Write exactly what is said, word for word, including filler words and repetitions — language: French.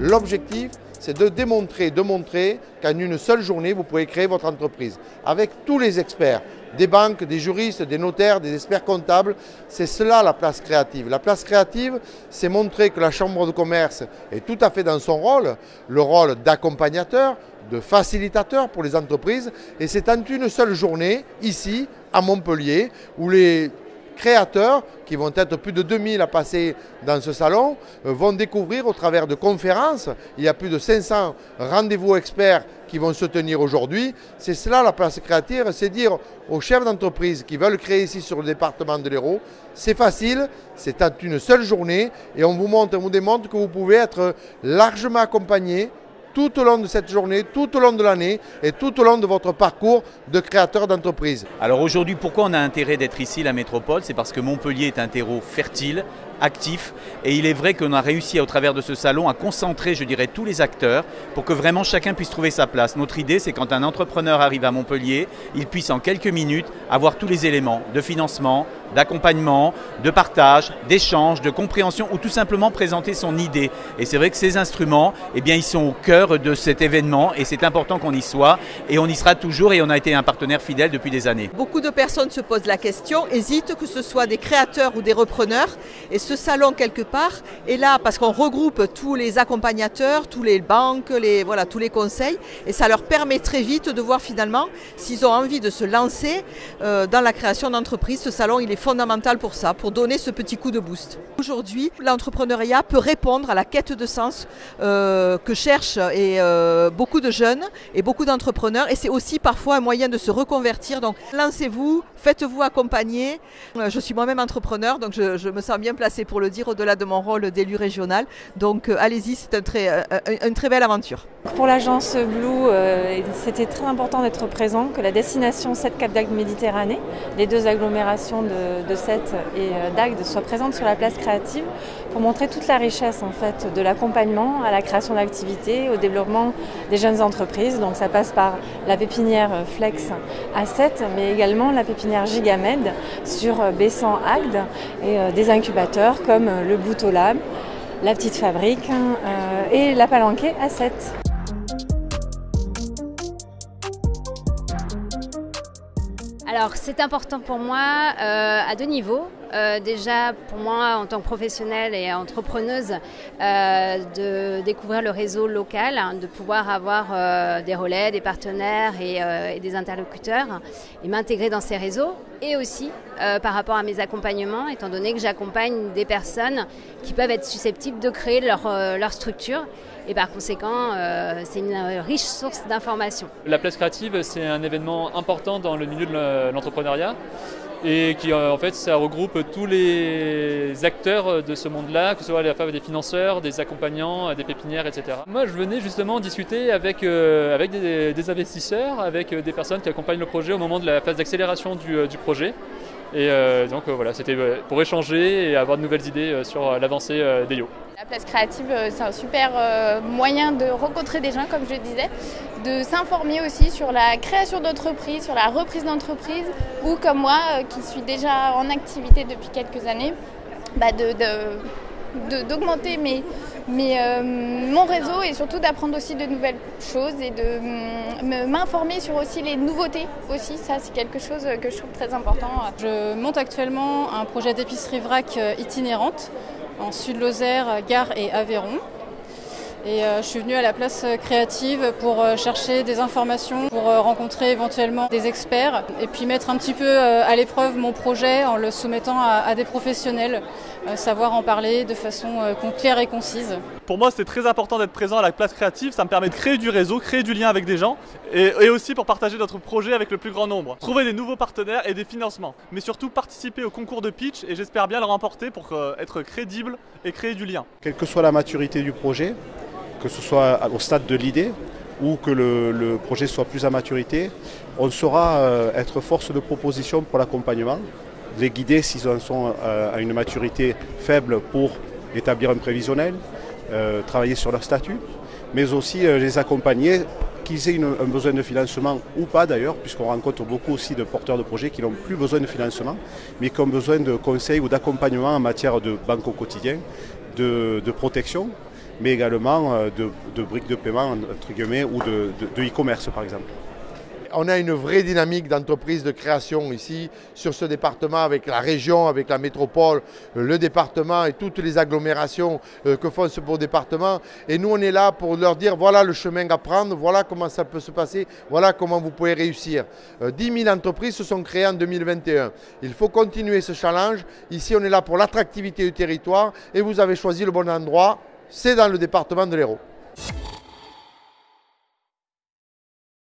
L'objectif, c'est de démontrer, de montrer qu'en une seule journée, vous pouvez créer votre entreprise. Avec tous les experts, des banques, des juristes, des notaires, des experts comptables, c'est cela la place créative. La place créative, c'est montrer que la Chambre de commerce est tout à fait dans son rôle, le rôle d'accompagnateur, de facilitateur pour les entreprises. Et c'est en une seule journée, ici, à Montpellier, où les créateurs, qui vont être plus de deux mille à passer dans ce salon, vont découvrir au travers de conférences. Il y a plus de cinq cents rendez-vous experts qui vont se tenir aujourd'hui. C'est cela la place créative, c'est dire aux chefs d'entreprise qui veulent créer ici sur le département de l'Hérault, c'est facile, c'est en une seule journée et on vous montre, on vous démontre que vous pouvez être largement accompagné tout au long de cette journée, tout au long de l'année et tout au long de votre parcours de créateur d'entreprise. Alors aujourd'hui, pourquoi on a intérêt d'être ici, la métropole? C'est parce que Montpellier est un terreau fertile, actif, et il est vrai qu'on a réussi au travers de ce salon à concentrer, je dirais, tous les acteurs pour que vraiment chacun puisse trouver sa place. Notre idée, c'est quand un entrepreneur arrive à Montpellier, il puisse en quelques minutes avoir tous les éléments de financement, d'accompagnement, de partage, d'échange, de compréhension ou tout simplement présenter son idée. Et c'est vrai que ces instruments, eh bien, ils sont au cœur de cet événement et c'est important qu'on y soit et on y sera toujours et on a été un partenaire fidèle depuis des années. Beaucoup de personnes se posent la question, hésitent, que ce soit des créateurs ou des repreneurs. Et ce salon, quelque part, est là parce qu'on regroupe tous les accompagnateurs, tous les banques, les, voilà, tous les conseils. Et ça leur permet très vite de voir finalement s'ils ont envie de se lancer euh, dans la création d'entreprise. Ce salon, il est fondamental pour ça, pour donner ce petit coup de boost. Aujourd'hui, l'entrepreneuriat peut répondre à la quête de sens euh, que cherchent et, euh, beaucoup de jeunes et beaucoup d'entrepreneurs. Et c'est aussi parfois un moyen de se reconvertir. Donc lancez-vous, faites-vous accompagner. Euh, je suis moi-même entrepreneur, donc je, je me sens bien placée pour le dire au-delà de mon rôle d'élu régional. Donc euh, allez-y, c'est un très, euh, une très belle aventure. Pour l'agence Blue, euh, c'était très important d'être présent, que la destination Sète Cap d'Agde Méditerranée, les deux agglomérations de, de Sète et euh, d'Agde, soient présentes sur la place créative pour montrer toute la richesse en fait, de l'accompagnement à la création d'activités, au développement des jeunes entreprises. Donc ça passe par la pépinière Flex à Sète, mais également la pépinière Gigamed sur Bessan Agde et euh, des incubateurs comme le Boutolab, la Petite Fabrique euh, et la Palanquée à Sète. Alors c'est important pour moi euh, à deux niveaux. Euh, déjà pour moi en tant que professionnelle et entrepreneuse euh, de découvrir le réseau local, hein, de pouvoir avoir euh, des relais, des partenaires et, euh, et des interlocuteurs et m'intégrer dans ces réseaux et aussi euh, par rapport à mes accompagnements étant donné que j'accompagne des personnes qui peuvent être susceptibles de créer leur, euh, leur structure et par conséquent euh, c'est une riche source d'informations. La place créative c'est un événement important dans le milieu de l'entrepreneuriat et qui en fait ça regroupe tous les acteurs de ce monde-là, que ce soit la fois des financeurs, des accompagnants, des pépinières, et cetera. Moi je venais justement discuter avec, euh, avec des, des investisseurs, avec des personnes qui accompagnent le projet au moment de la phase d'accélération du, du projet. Et euh, donc euh, voilà, c'était pour échanger et avoir de nouvelles idées sur l'avancée euh, d'E I O. La place créative, c'est un super euh, moyen de rencontrer des gens, comme je le disais, de s'informer aussi sur la création d'entreprise, sur la reprise d'entreprise, ou comme moi, euh, qui suis déjà en activité depuis quelques années, bah de, de, de, d'augmenter mes, mes, euh, mon réseau et surtout d'apprendre aussi de nouvelles choses et de m'informer sur aussi les nouveautés aussi. Ça, c'est quelque chose que je trouve très important. Je monte actuellement un projet d'épicerie vrac itinérante en Sud-Lozère, Gare et Aveyron. Et euh, je suis venue à la place créative pour euh, chercher des informations, pour euh, rencontrer éventuellement des experts et puis mettre un petit peu euh, à l'épreuve mon projet en le soumettant à, à des professionnels, euh, savoir en parler de façon euh, claire et concise. Pour moi, c'est très important d'être présent à la place créative, ça me permet de créer du réseau, créer du lien avec des gens et, et aussi pour partager notre projet avec le plus grand nombre. Trouver des nouveaux partenaires et des financements, mais surtout participer au concours de pitch et j'espère bien le remporter pour euh, être crédible et créer du lien. Quelle que soit la maturité du projet, que ce soit au stade de l'idée ou que le, le projet soit plus à maturité, on saura euh, être force de proposition pour l'accompagnement, les guider s'ils en sont euh, à une maturité faible pour établir un prévisionnel, euh, travailler sur leur statut, mais aussi euh, les accompagner, qu'ils aient une, un besoin de financement ou pas d'ailleurs, puisqu'on rencontre beaucoup aussi de porteurs de projets qui n'ont plus besoin de financement, mais qui ont besoin de conseils ou d'accompagnement en matière de banque au quotidien, de, de protection, mais également de, de briques de paiement, entre guillemets, ou de, de, de e-commerce par exemple. On a une vraie dynamique d'entreprise de création ici, sur ce département, avec la région, avec la métropole, le département et toutes les agglomérations que font ce beau département. Et nous, on est là pour leur dire, voilà le chemin à prendre, voilà comment ça peut se passer, voilà comment vous pouvez réussir. dix mille entreprises se sont créées en deux mille vingt et un. Il faut continuer ce challenge. Ici, on est là pour l'attractivité du territoire et vous avez choisi le bon endroit, c'est dans le département de l'Hérault.